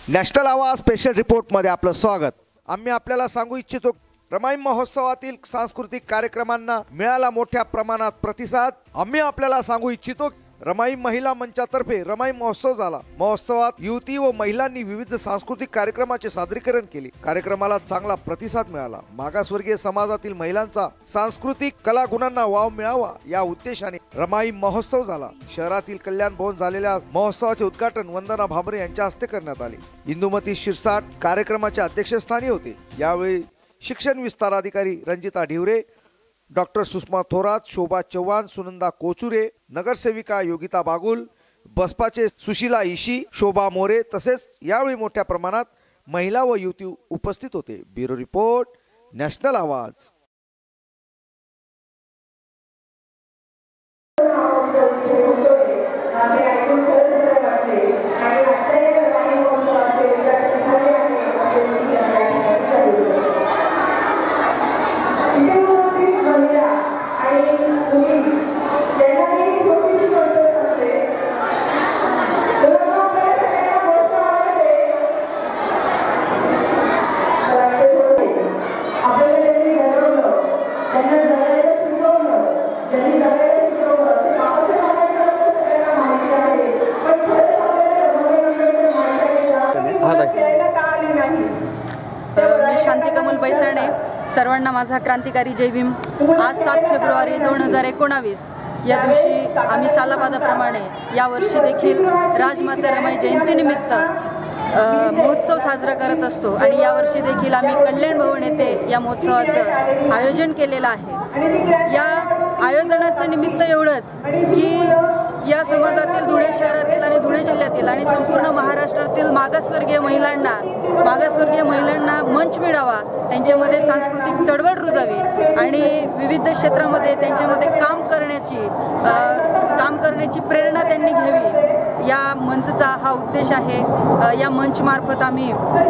National आवाज special रिपोर्टमध्ये आपलं स्वागत। आम्ही आपल्याला सांगू इच्छितो रमाई महोत्सवातील सांस्कृतिक कार्यक्रमांना मिळाला मोठ्या प्रमाणात प्रतिसाद। आम्ही आपल्याला सांगू इच्छितो रमाई महिला मंचातर्फे रमाई महोत्सव झाला। महोत्सवात युवती व महिलांनी विविध सांस्कृतिक कार्यक्रमाचे सादरीकरण केले। कार्यक्रमाला चांगला प्रतिसाद मिळाला। मागासवर्गीय समाजातील महिलांचा सांस्कृतिक कलागुणांना वाव मिळावा या उद्देशाने रमाई महोत्सव झाला। शहरातील कल्याण भवन झालेल्या महोत्सवाचे उद्घाटन वंदना भांबरे यांच्या हस्ते करण्यात आले। इंदुमती शिरसाट कार्यक्रमाच्या अध्यक्षस्थानी होते। यावेळी शिक्षण विस्तार अधिकारी रंजिता ढिवरे, डॉक्टर सुषमा थोरात, शोभा चव्हाण, सुनंदा कोचुरे, नगरसेविका योगिता बागुल, बसपाचे सुशीला इशी, शोभा मोरे तसेच यावेळी मोठ्या प्रमाणात महिला व युवती उपस्थित होते। ब्युरो रिपोर्ट, नॅशनल आवाज। मी शांती कमल बैसाणे, सर्वांना माझा क्रांतिकारी जय भीम। आज 7 फेब्रुवारी 2019 या दिवशी आम्ही सालाबादाप्रमाणे यावर्षी देखील राजमाता रमाई जयंतीनिमित्त महोत्सव साजरा करत असतो आणि यावर्षी देखील आम्ही कल्याण भवन येथे या महोत्सवाचं आयोजन केलेलं आहे। या आयोजनाचं निमित्त एवढंच की या समाजातील धुळे शहरातील आणि धुळे जिल्ह्यातील आणि संपूर्ण महाराष्ट्रातील मागासवर्गीय महिलांना मंच मिळावा, त्यांच्यामध्ये सांस्कृतिक चळवळ रुजावी आणि विविध क्षेत्रामध्ये त्यांच्यामध्ये काम करण्याची प्रेरणा त्यांनी घ्यावी, या मंचचा हा उद्देश आहे। या मंच मार्फत आम्ही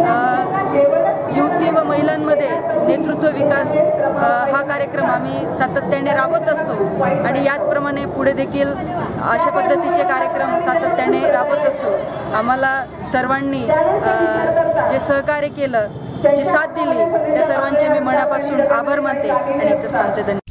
युवती व महिलांमध्ये नेतृत्व विकास हा कार्यक्रम आम्ही सातत्याने राबवत असतो आणि याचप्रमाणे पुढे देखील अशा पद्धतीचे कार्यक्रम सातत्याने राबवत असतो। आम्हाला सर्वांनी जे सहकार्य केलं, जी साथ दिली, त्या सर्वांचे मी मनापासून आभार मानते आणि इथंच थांबते। धन्यवाद।